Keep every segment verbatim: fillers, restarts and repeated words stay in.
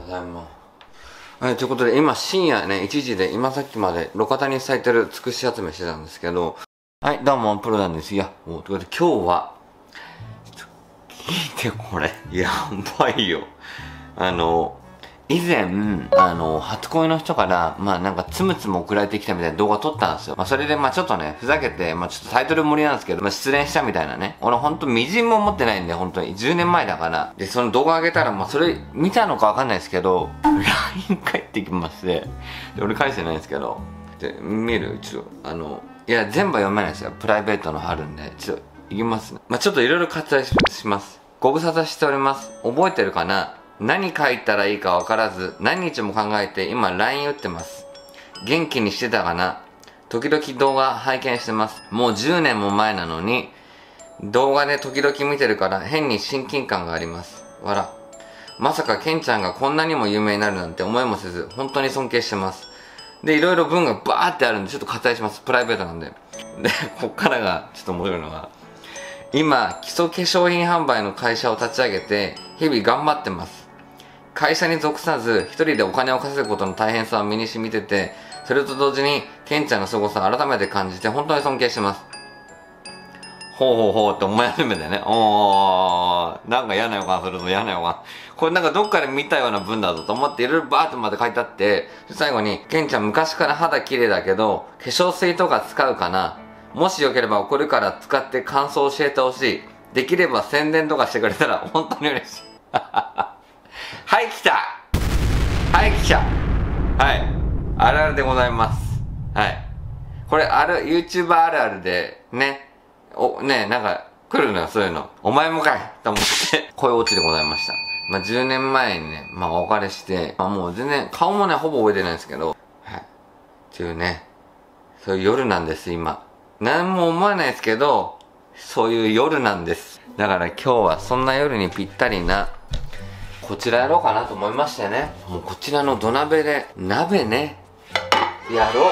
ございます。はい、ということで、今深夜ね、いちじで、今さっきまで路肩に咲いてるつくし集めしてたんですけど、はい、どうも、プロなんです。いや、もう、ということで今日は、ちょっと、聞いてこれ、やばいよ。あの、以前、あの、初恋の人から、まあなんかつむつむ送られてきたみたいな動画撮ったんですよ。まあそれで、まあちょっとね、ふざけて、まあちょっとタイトル無理なんですけど、まあ失恋したみたいなね。俺ほんとみじんも思ってないんで、本当に。じゅうねんまえだから。で、その動画上げたら、まあそれ見たのかわかんないですけど、ライン 返ってきまして、で、俺返してないんですけど、で、見るちょっと、あの、いや、全部は読めないですよ。プライベートのあるんで、ちょっと、いきますね。まあちょっといろいろ割愛します。ご無沙汰しております。覚えてるかな？何書いたらいいか分からず、何日も考えて今 ライン 打ってます。元気にしてたかな？時々動画拝見してます。もうじゅうねんも前なのに、動画で時々見てるから変に親近感があります。わら。まさかケンちゃんがこんなにも有名になるなんて思いもせず、本当に尊敬してます。で、いろいろ文がバーってあるんで、ちょっと割愛します。プライベートなんで。で、こっからがちょっと面白いのが、今、基礎化粧品販売の会社を立ち上げて、日々頑張ってます。会社に属さず、一人でお金を稼ぐことの大変さを身に染みてて、それと同時に、ケンちゃんの凄さを改めて感じて、本当に尊敬してます。ほうほうほうって思い始めてね。おー、なんか嫌な予感するぞ、嫌な予感。これなんかどっかで見たような文だぞと思って、いろいろバーってまで書いてあって、最後に、ケンちゃん昔から肌綺麗だけど、化粧水とか使うかな？もしよければ送るから使って感想教えてほしい。できれば宣伝とかしてくれたら本当に嬉しい。はい、来た！はい、来た！はい。あるあるでございます。はい。これ、ある、YouTuber あるあるで、ね、お、ね、なんか、来るのよ、そういうの。お前もかいと思って、こういうオチでございました。まあ、じゅうねんまえにね、まあ、お別れして、まあ、もう全然、顔もね、ほぼ覚えてないんですけど、はい。っていうね、そういう夜なんです、今。何も思わないですけど、そういう夜なんです。だから今日はそんな夜にぴったりな、こちらやろうかなと思いましてね。もうこちらの土鍋で、鍋ね、やろ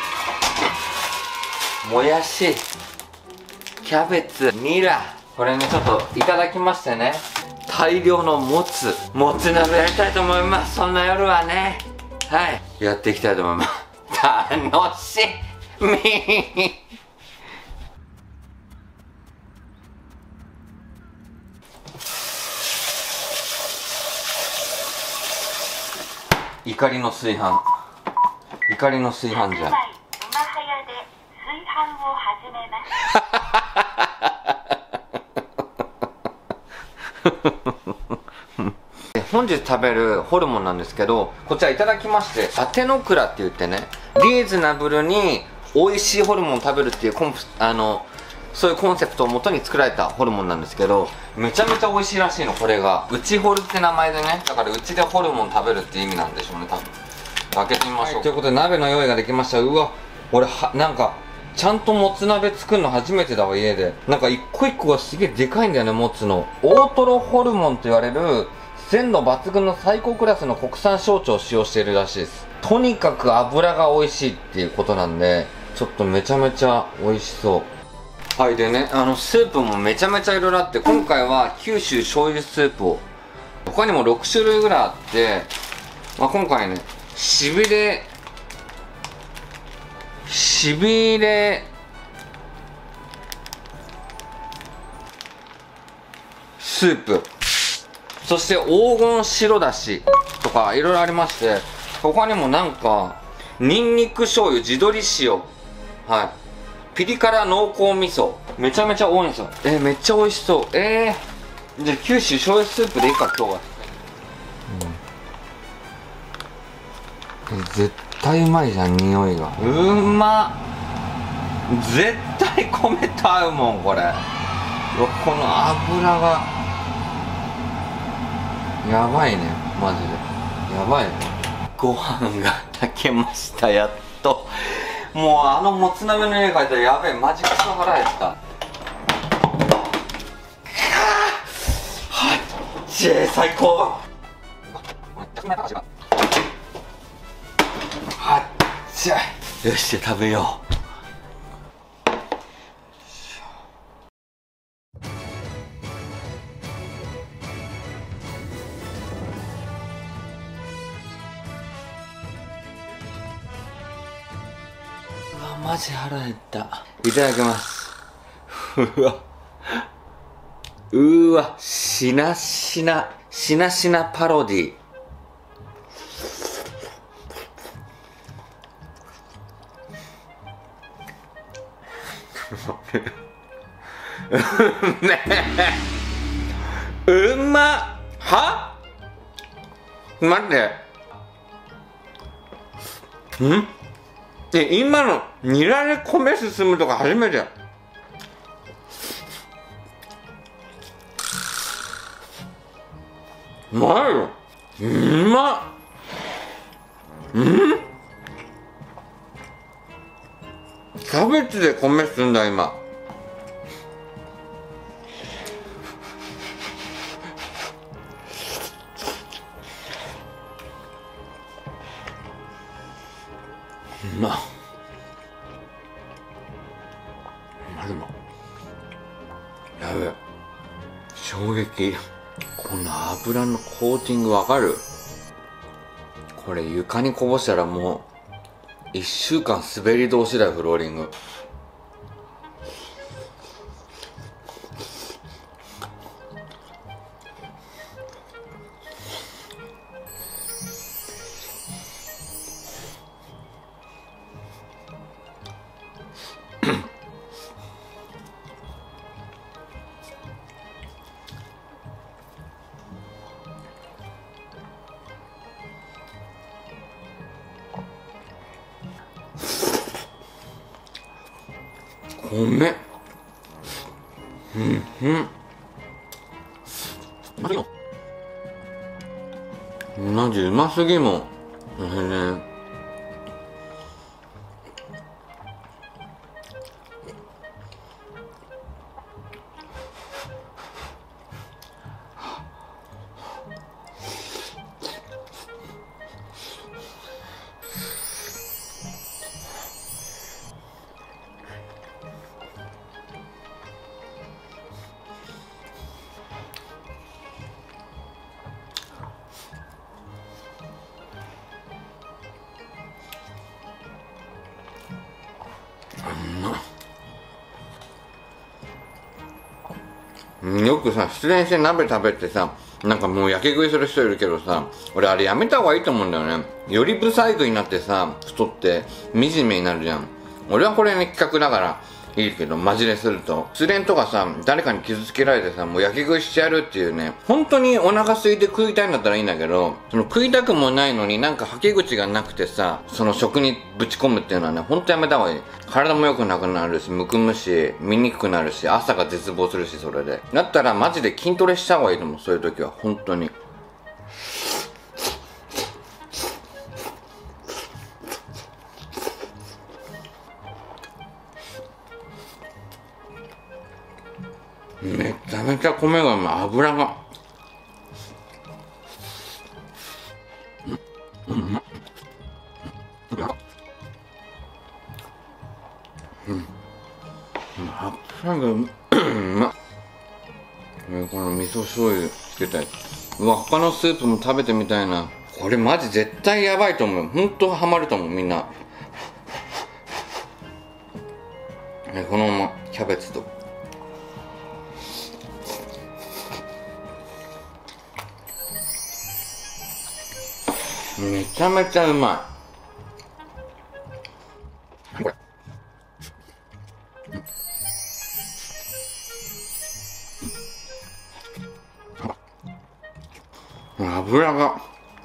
う。もやし、キャベツ、ニラ。これね、ちょっといただきましてね。大量のもつ、もつ鍋やりたいと思います。そんな夜はね。はい。やっていきたいと思います。楽しみ怒りの炊飯怒りの炊飯じゃん。今早で炊飯を始めます本日食べるホルモンなんですけど、こちらいただきまして、アテノクラって言ってね、リーズナブルに美味しいホルモンを食べるっていうコンプあのそういうコンセプトをもとに作られたホルモンなんですけど、めちゃめちゃ美味しいらしいの。これがうちホルって名前でね、だからうちでホルモン食べるって意味なんでしょうね、多分。開けてみましょう、はい、ということで鍋の用意ができました。うわ、俺はなんかちゃんともつ鍋作るの初めてだわ、家で。なんか一個一個がすげえでかいんだよね、もつの。大トロホルモンと言われる鮮度抜群の最高クラスの国産焼酎を使用しているらしいです。とにかく油が美味しいっていうことなんで、ちょっとめちゃめちゃ美味しそう。はい、でね、あのスープもめちゃめちゃいろいろあって、今回は九州醤油スープを、他にもろくしゅるいぐらいあって、まあ、今回ね、しびれしびれスープ、そして黄金白だしとかいろいろありまして、他にもなんかニンニク醤油、地鶏塩、はい、ピリ辛濃厚味噌、めちゃめちゃ多いんですよ。えー、めっちゃ美味しそう。えー、じゃあ九州醤油スープでいいか今日は。うん、え絶対うまいじゃん、匂いが。うまっ、絶対米と合うもんこれ。この油がやばいね、マジでやばいね。ご飯が炊けました、やっと。もうあのもつ鍋の家帰ったらやべえ、マジクソ腹減った。はっちー、最高。はっちゃい、よし食べよう。 わマジ腹減った。いただきます。うわうーわ、しなしなしなしなパロディ。うまっ。は待って。んで、今のニラで米進むとか初めて。うまいよ。うまっ。うんキャベツで米進んだ今。うまっ。までもやべえ、衝撃。この油のコーティングわかる？これ床にこぼしたらもういっしゅうかん滑り通しだよ、フローリング。米うんうんマジうますぎもん。ねよくさ、失恋して鍋食べてさ、なんかもうやけ食いする人いるけどさ、俺あれやめた方がいいと思うんだよね。よりブサイクになってさ、太って惨めになるじゃん。俺はこれね、企画だからいいけど、マジですると失恋とかさ、誰かに傷つけられてさ、もうやけ食いしてやるっていうね、本当にお腹空いて食いたいんだったらいいんだけど、その食いたくもないのになんかはけ口がなくてさ、その食にぶち込むっていうのはね、本当やめた方がいい。体も良くなくなるし、むくむし、見にくくなるし、朝が絶望するし、それでだったらマジで筋トレした方がいいと思う。そういう時は本当に。めちゃめちゃ米がうまい。油がうんうんうん油がうまっ。この味噌醤油つけて、うわ、他のスープも食べてみたいな。これマジ絶対やばいと思う。ほんとハマると思う、みんな。このままキャベツとめちゃめちゃうまい。これ油が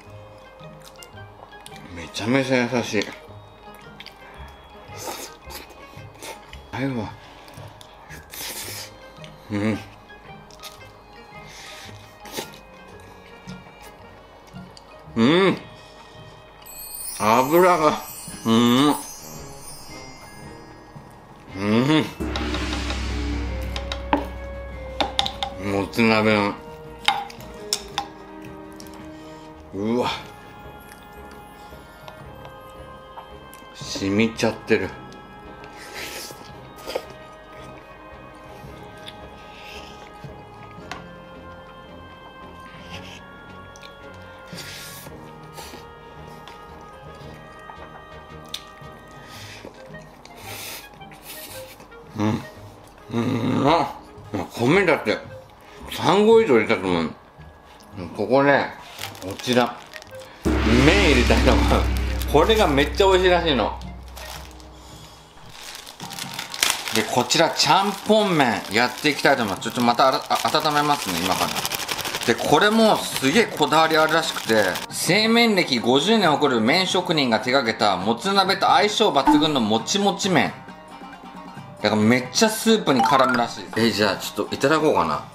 めちゃめちゃ優しい。あれはうんうん油がうんうんもつ鍋のうわ染みちゃってる。 うんま米だってさん合以上入れたと思う。ここね、こちら麺入れたいと思う。これがめっちゃ美味しいらしいので、こちらちゃんぽん麺やっていきたいと思います。ちょっとまたあらあ温めますね、今から。で、これもすげえこだわりあるらしくて、製麺歴ごじゅうねんを誇る麺職人が手掛けたもつ鍋と相性抜群のもちもち麺だからめっちゃスープに絡むらしいです。えー、じゃあちょっといただこうかな。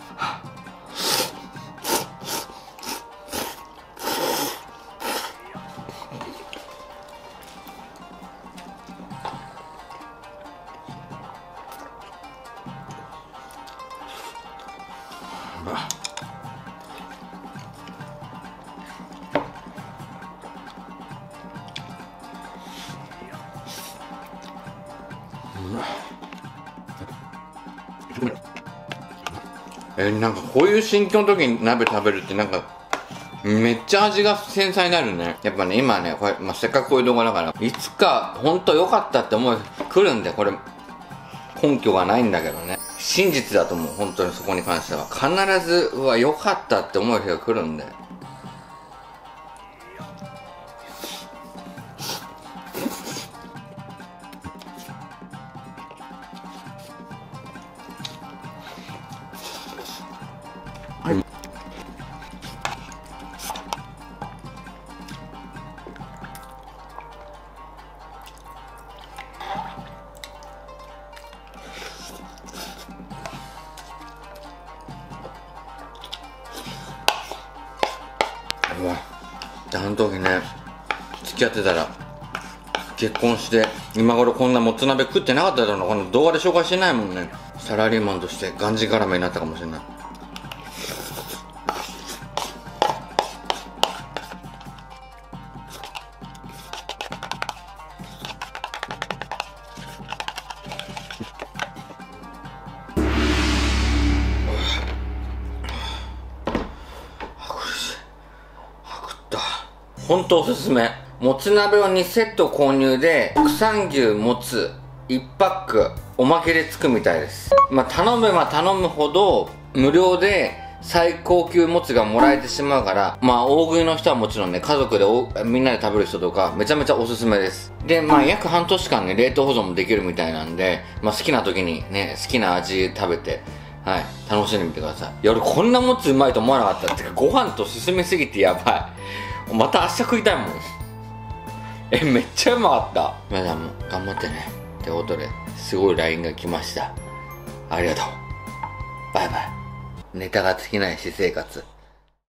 えー、なんかこういう心境の時に鍋食べるってなんかめっちゃ味が繊細になるね。やっぱね今ねこれ、まあ、せっかくこういう動画だからいつか本当良かったって思い来るんで、これ根拠がないんだけどね、真実だと思う。本当にそこに関しては必ずうわ良かったって思う日が来るんで。うわ、あの時ね付き合ってたら結婚して今頃こんなもつ鍋食ってなかっただろうな。この動画で紹介してないもんね。サラリーマンとしてがんじがらめになったかもしれない。本当おすすめ。もつ鍋をにセット購入で国産牛もついちパックおまけでつくみたいです。まあ頼めば頼むほど無料で最高級もつがもらえてしまうから、まあ大食いの人はもちろんね、家族でおみんなで食べる人とかめちゃめちゃおすすめです。でまあ約半年間ね冷凍保存もできるみたいなんで、まあ好きな時にね好きな味食べてはい、楽しんでみてください。いや俺こんなもつうまいと思わなかった。ってかご飯と進みすぎてやばい。また明日食いたいもん。え、めっちゃうまかった。皆さんも頑張ってね。ってことですごい ライン が来ました。ありがとう。バイバイ。ネタが尽きない私生活。